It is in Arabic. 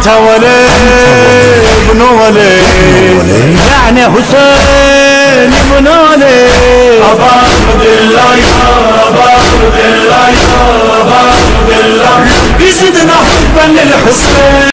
انت ولي ابن ولي يعني حسين ابن ولي ابا عبد الله ابا عبد الله ابا عبد الله يزيدنا حبا للحسين.